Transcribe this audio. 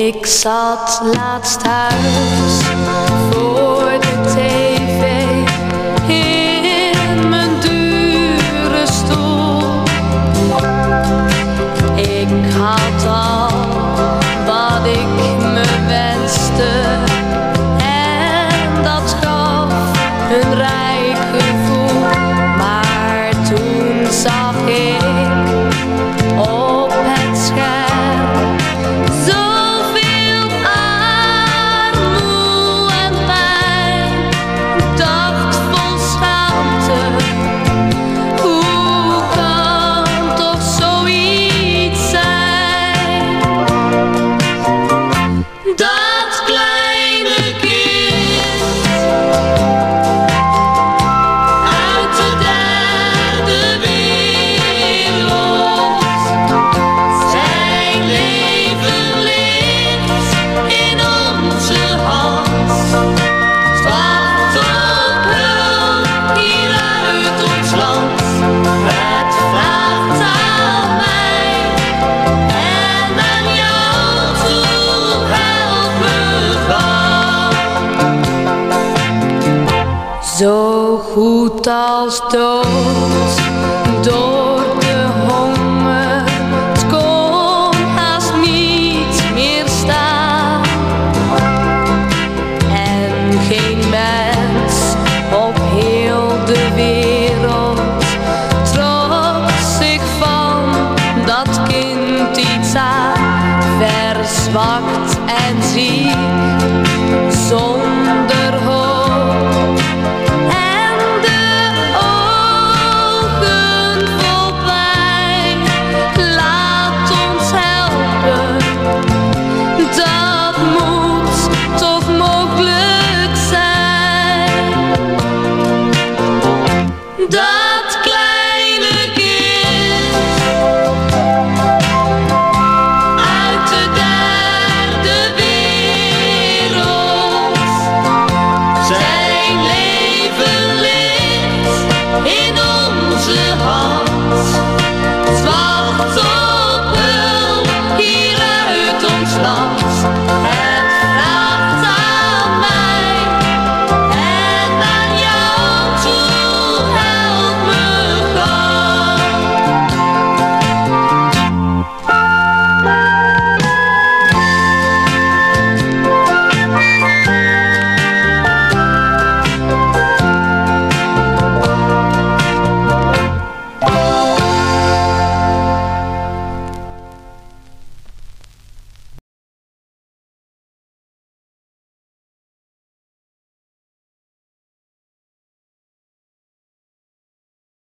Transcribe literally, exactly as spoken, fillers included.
Ik zat laatst thuis voor de tv in mijn dure stoel. Ik had al wat ik me wenste en dat gaf een rijk gevoel. Maar toen zag ik op het scherm zoveel armoe en pijn. Dacht vol schaamte, hoe kan toch zoiets zijn? Dat kleine kind uit de derde wereld, zijn leven ligt in onze hand. Wacht op hulp hier uit ons land. Het vraagt aan mij en aan jou toe, help me gauw. Zo goed als dood, dood.